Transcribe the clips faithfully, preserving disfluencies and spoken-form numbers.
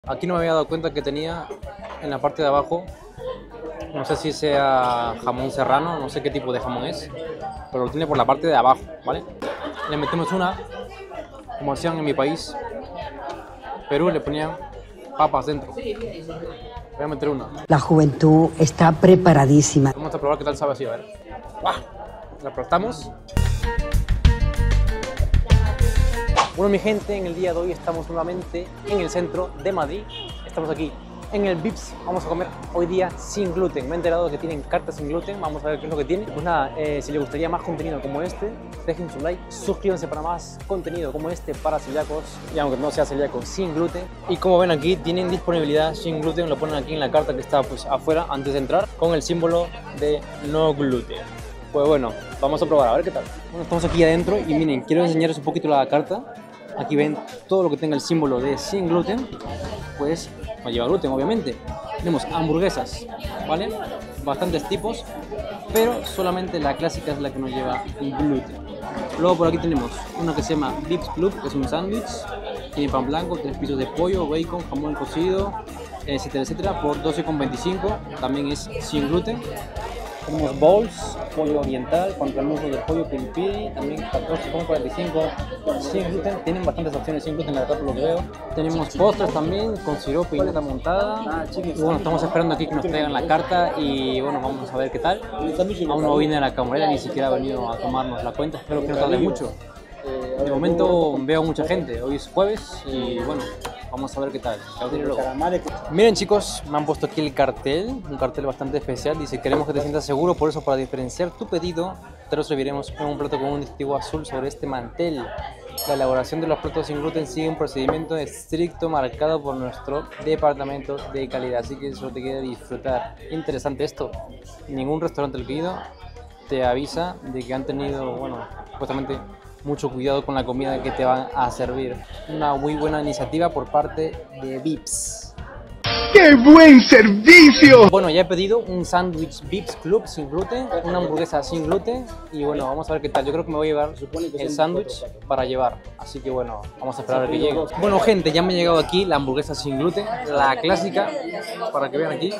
Aquí no me había dado cuenta que tenía en la parte de abajo, no sé si sea jamón serrano, no sé qué tipo de jamón es, pero lo tiene por la parte de abajo, ¿vale? Le metemos una, como hacían en mi país, Perú, le ponían papas dentro. Voy a meter una. La juventud está preparadísima. Vamos a probar qué tal sabe así, a ver. ¡Ah! La aplastamos. Bueno, mi gente, en el día de hoy estamos nuevamente en el centro de Madrid. Estamos aquí en el Vips. Vamos a comer hoy día sin gluten. Me he enterado de que tienen cartas sin gluten. Vamos a ver qué es lo que tiene. Pues nada, eh, si les gustaría más contenido como este, dejen su like, suscríbanse para más contenido como este para celíacos, y aunque no sea celíaco, sin gluten. Y como ven aquí, tienen disponibilidad sin gluten. Lo ponen aquí en la carta que está pues afuera antes de entrar, con el símbolo de no gluten. Pues bueno, vamos a probar, a ver qué tal. Bueno, estamos aquí adentro y miren, quiero enseñaros un poquito la carta. Aquí ven todo lo que tenga el símbolo de sin gluten, pues no lleva gluten, obviamente. Tenemos hamburguesas, ¿vale? Bastantes tipos, pero solamente la clásica es la que no lleva gluten. Luego por aquí tenemos una que se llama Vips Club, que es un sándwich. Tiene pan blanco, tres pisos de pollo, bacon, jamón cocido, etcétera, etcétera, por doce con veinticinco. También es sin gluten. Tenemos bowls, pollo oriental, contra muslo de pollo pilpili, también catorce con cuarenta y cinco, sin gluten. Tienen bastantes opciones sin gluten, la verdad, por lo que veo. Tenemos postres también, con sirope y nata montada. Y bueno, estamos esperando aquí que nos traigan la carta y bueno, vamos a ver qué tal. Aún no viene la camarera, ni siquiera ha venido a tomarnos la cuenta, espero que no tarde mucho. De momento veo mucha gente, hoy es jueves y bueno, vamos a ver qué tal. Miren chicos, me han puesto aquí el cartel, un cartel bastante especial. Dice: queremos que te sientas seguro, por eso para diferenciar tu pedido te lo serviremos en un plato con un distintivo azul sobre este mantel. La elaboración de los platos sin gluten sigue un procedimiento estricto marcado por nuestro departamento de calidad, así que solo te queda disfrutar. Interesante esto. Ningún restaurante del pedido te avisa de que han tenido, bueno, supuestamente mucho cuidado con la comida que te van a servir. Una muy buena iniciativa por parte de Vips. ¡Qué buen servicio! Bueno, ya he pedido un sándwich Vips Club sin gluten, una hamburguesa sin gluten y bueno, vamos a ver qué tal. Yo creo que me voy a llevar el sándwich para llevar, así que bueno, vamos a esperar a que llegue. Bueno gente, ya me ha llegado aquí la hamburguesa sin gluten, la clásica, para que vean aquí.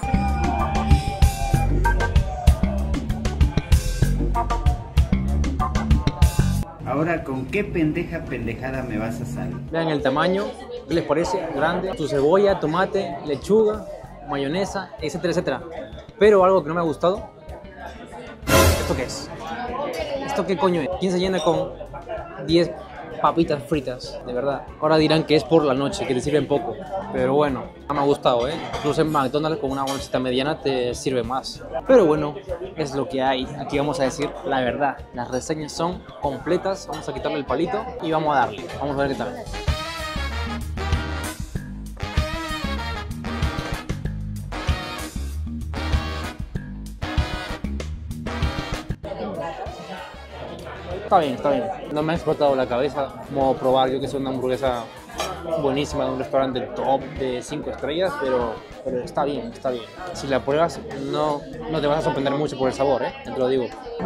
Ahora, ¿con qué pendeja pendejada me vas a salir? Vean el tamaño, ¿qué les parece? Grande. Su cebolla, tomate, lechuga, mayonesa, etcétera, etcétera. Pero algo que no me ha gustado. ¿Esto qué es? ¿Esto qué coño es? ¿Quién se llena con diez papitas fritas? De verdad. Ahora dirán que es por la noche, que te sirven poco. Pero bueno, no me ha gustado, ¿eh? Incluso en McDonald's con una bolsita mediana te sirve más. Pero bueno, es lo que hay. Aquí vamos a decir la verdad. Las reseñas son completas. Vamos a quitarle el palito y vamos a darle. Vamos a ver qué tal. Está bien, está bien. No me ha explotado la cabeza como probar, yo que sé, una hamburguesa buenísima de un restaurante top de cinco estrellas, pero, pero está bien, está bien. Si la pruebas, no, no te vas a sorprender mucho por el sabor, ¿eh? Te lo digo.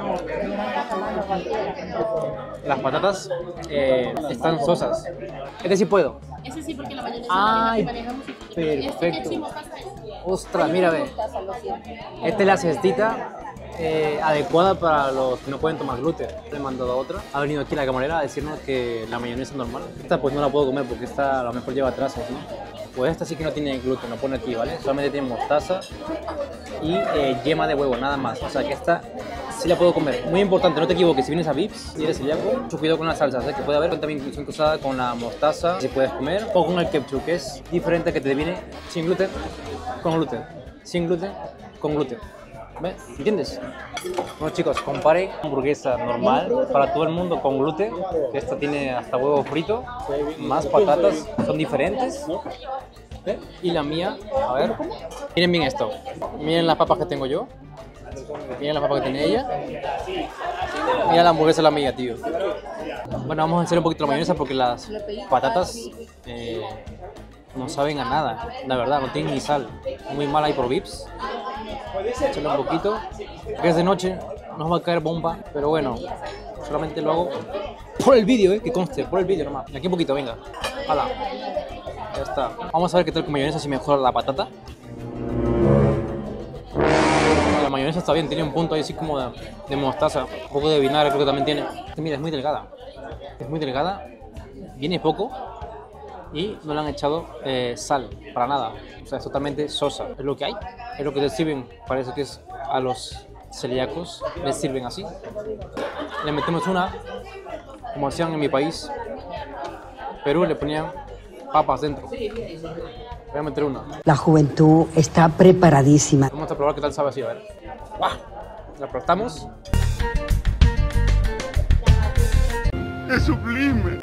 Las patatas eh, están sosas. Este sí puedo. Ese sí, porque la mayonesa Ay, la manejamos. perfecto. Ostras, mira, ve. Esta es la cestita eh, adecuada para los que no pueden tomar gluten. Le he mandado otra. Ha venido aquí la camarera a decirnos que la mayonesa normal. Esta pues no la puedo comer porque esta a lo mejor lleva trazas, ¿no? Pues esta sí que no tiene gluten, lo pone aquí, ¿vale? Solamente tiene mostaza y eh, yema de huevo, nada más. O sea que esta sí la puedo comer. Muy importante, no te equivoques, si vienes a Vips y eres celíaco, mucho cuidado con las salsas, ¿eh? Que puede haber también inclusión cruzada con la mostaza, si puedes comer, o con el ketchup, que es diferente, que te viene sin gluten, con gluten, sin gluten, con gluten. ¿Ves? ¿Entiendes? Bueno chicos, compare hamburguesa normal para todo el mundo con gluten, que esta tiene hasta huevo frito, más patatas, son diferentes. ¿Ves? Y la mía, a ver, miren bien esto, miren las papas que tengo yo, miren las papas que tiene ella, miren la hamburguesa la mía, tío. Bueno, vamos a hacer un poquito la mayonesa porque las patatas eh, no saben a nada, la verdad, no tienen ni sal, muy mal ahí por Vips. Échale un poquito, que es de noche, nos va a caer bomba, pero bueno, solamente lo hago por el vídeo, eh, que conste, por el vídeo nomás. Aquí un poquito, venga, hala, ya está. está. Vamos a ver qué tal con mayonesa, si mejora la patata. La mayonesa está bien, tiene un punto ahí así como de, de mostaza. Un poco de vinagre creo que también tiene. Mira, es muy delgada. Es muy delgada, viene poco y no le han echado eh, sal, para nada. O sea, es totalmente sosa. Es lo que hay, es lo que te sirven. Parece que es a los celíacos, les sirven así. Le metemos una, como hacían en mi país, Perú, le ponían papas dentro. Voy a meter una. La juventud está preparadísima. Vamos a probar qué tal sabe así, a ver. ¡Guau! La aplastamos. ¡Es sublime!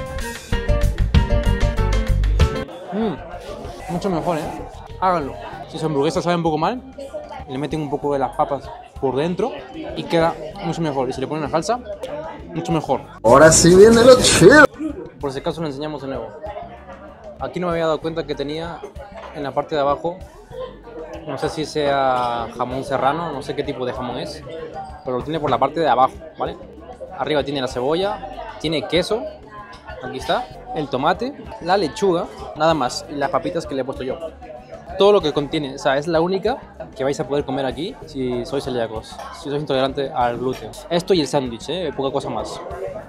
Mm, mucho mejor, ¿eh? Háganlo. Si su hamburguesa sabe un poco mal, le meten un poco de las papas por dentro y queda mucho mejor. Y si le ponen una salsa, mucho mejor. Ahora sí viene lo chido. Por si acaso lo enseñamos de nuevo. Aquí no me había dado cuenta que tenía en la parte de abajo, no sé si sea jamón serrano, no sé qué tipo de jamón es, pero lo tiene por la parte de abajo, ¿vale? Arriba tiene la cebolla, tiene queso, aquí está, el tomate, la lechuga, nada más, y las papitas que le he puesto yo. Todo lo que contiene, o sea, es la única que vais a poder comer aquí si sois celíacos, si sois intolerante al gluten. Esto y el sándwich, ¿eh? Poca cosa más.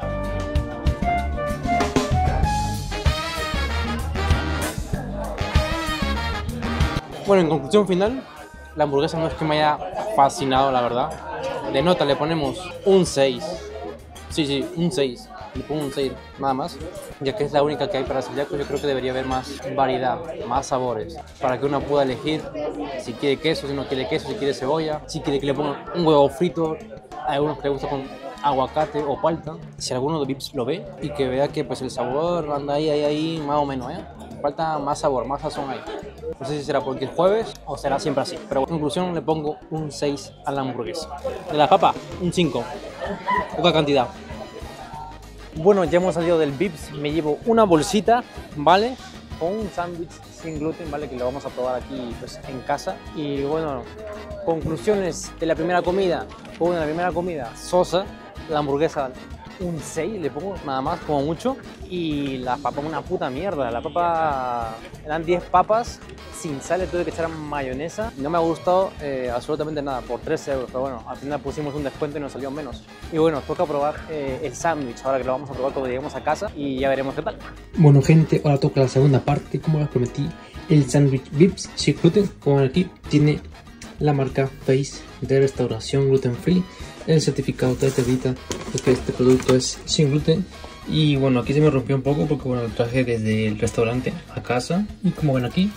Bueno, en conclusión final, la hamburguesa no es que me haya fascinado, la verdad. De nota le ponemos un seis. Sí, sí, un seis. Le pongo un seis, nada más. Ya que es la única que hay para celíacos, yo creo que debería haber más variedad, más sabores. Para que uno pueda elegir si quiere queso, si no quiere queso, si quiere cebolla, si quiere que le pongan un huevo frito. Hay algunos que le gusta con aguacate o palta. Si alguno de Vips lo ve y que vea que pues el sabor anda ahí, ahí, ahí, más o menos, ¿eh? Falta más sabor, más sazón ahí. No sé si será porque es jueves o será siempre así. Pero en conclusión le pongo un seis a la hamburguesa. De la papa, un cinco. Poca cantidad. Bueno, ya hemos salido del Vips. Me llevo una bolsita, ¿vale? Con un sándwich sin gluten, ¿vale? Que lo vamos a probar aquí pues, en casa. Y bueno, conclusiones de la primera comida. Bueno, la primera comida, sosa. La hamburguesa, un seis, le pongo nada más, como mucho. Y la papa, una puta mierda. La papa, eran diez papas sin sal, le tuve que echar mayonesa. No me ha gustado eh, absolutamente nada, por tres euros. Pero bueno, al final pusimos un descuento y nos salió menos. Y bueno, toca probar eh, el sándwich, ahora que lo vamos a probar cuando lleguemos a casa. Y ya veremos qué tal. Bueno gente, ahora toca la segunda parte, como les prometí. El sándwich Vips sin gluten, como aquí tiene la marca Face de restauración gluten free. El certificado te acredita que este producto es sin gluten. Y bueno, aquí se me rompió un poco porque bueno, lo traje desde el restaurante a casa. Y como ven aquí,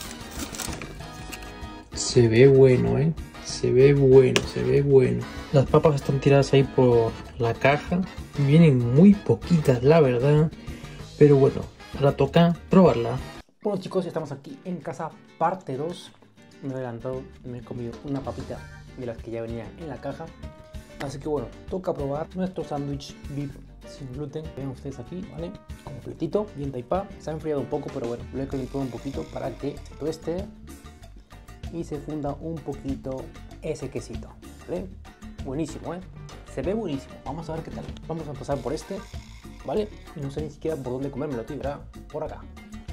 se ve bueno, eh. Se ve bueno, se ve bueno. Las papas están tiradas ahí por la caja. Vienen muy poquitas, la verdad. Pero bueno, ahora toca probarla. Bueno chicos, estamos aquí en casa parte dos. Me he adelantado, me he comido una papita de las que ya venían en la caja. Así que bueno, toca probar nuestro sándwich Vips sin gluten. Vean ustedes aquí, ¿vale? Completito, bien taipá. Se ha enfriado un poco, pero bueno, lo he calentado un poquito para que se tueste y se funda un poquito ese quesito, ¿vale? Buenísimo, ¿eh? Se ve buenísimo. Vamos a ver qué tal. Vamos a pasar por este, ¿vale? Y no sé ni siquiera por dónde comérmelo, tío, ¿verdad? Por acá.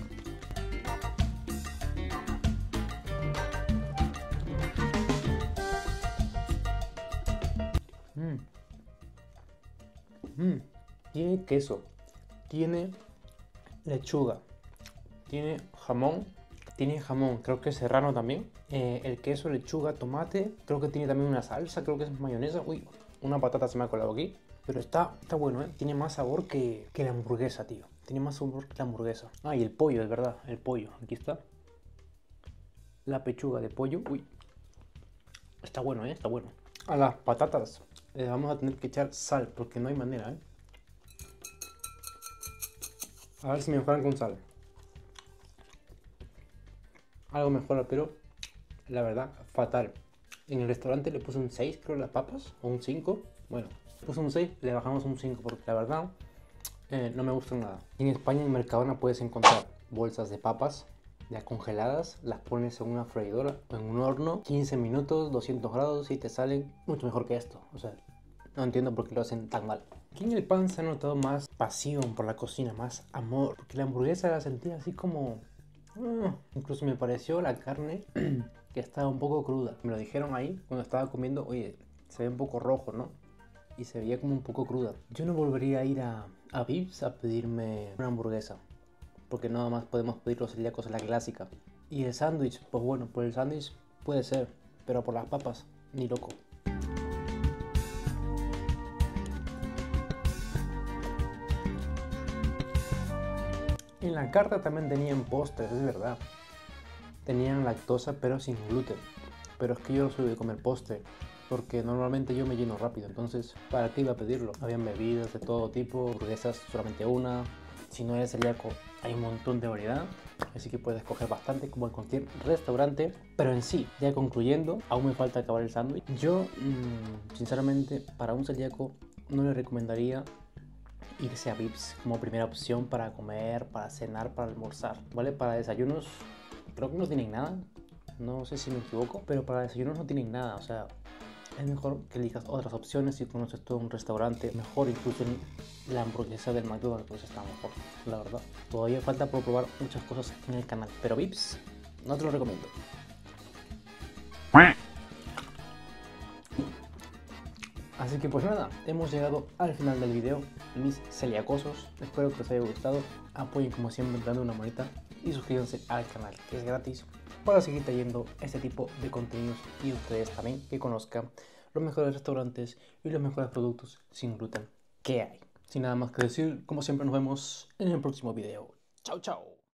Mm, tiene queso, tiene lechuga, tiene jamón, tiene jamón, creo que es serrano también, eh, el queso, lechuga, tomate, creo que tiene también una salsa, creo que es mayonesa, uy, una patata se me ha colado aquí, pero está, está bueno, ¿eh? Tiene más sabor que, que la hamburguesa, tío, tiene más sabor que la hamburguesa. Ah, y el pollo, es verdad, el pollo, aquí está, la pechuga de pollo, uy, está bueno, ¿eh? Está bueno. A las patatas le vamos a tener que echar sal porque no hay manera, ¿eh? A ver si mejoran con sal. Algo mejora, pero la verdad, fatal. En el restaurante le puse un seis, creo, las papas, o un cinco. Bueno, puse un seis, le bajamos un cinco porque la verdad eh, no me gustan nada. En España en Mercadona puedes encontrar bolsas de papas ya congeladas, las pones en una freidora o en un horno, quince minutos, doscientos grados y te salen mucho mejor que esto. O sea, no entiendo por qué lo hacen tan mal. Aquí en el pan se ha notado más pasión por la cocina, más amor, porque la hamburguesa la sentí así como Mm, incluso me pareció la carne que estaba un poco cruda. Me lo dijeron ahí cuando estaba comiendo, oye, se ve un poco rojo, ¿no? Y se veía como un poco cruda. Yo no volvería a ir a, a Vips a pedirme una hamburguesa, porque nada más podemos pedir los celíacos a la clásica. Y el sándwich, pues bueno, por el sándwich puede ser, pero por las papas, ni loco. En la carta también tenían postres, es verdad. Tenían lactosa pero sin gluten. Pero es que yo no soy de comer postre, porque normalmente yo me lleno rápido, entonces ¿para qué iba a pedirlo? Habían bebidas de todo tipo, hamburguesas solamente una. Si no eres celíaco hay un montón de variedad, así que puedes escoger bastante como en cualquier restaurante. Pero en sí, ya concluyendo, aún me falta acabar el sándwich. Yo, mmm, sinceramente, para un celíaco no le recomendaría irse a Vips como primera opción para comer, para cenar, para almorzar, ¿vale? Para desayunos creo que no tienen nada, no sé si me equivoco, pero para desayunos no tienen nada, o sea, es mejor que elijas otras opciones. Si conoces todo un restaurante, mejor incluso la hamburguesa del McDonald's, pues está mejor, la verdad. Todavía falta por probar muchas cosas en el canal, pero Vips no te lo recomiendo. Así que pues nada, hemos llegado al final del video, mis celíacosos. Espero que os haya gustado. Apoyen como siempre dando una manita y suscríbanse al canal, que es gratis, para seguir trayendo este tipo de contenidos y ustedes también que conozcan los mejores restaurantes y los mejores productos sin gluten que hay. Sin nada más que decir, como siempre nos vemos en el próximo video. Chao, chao.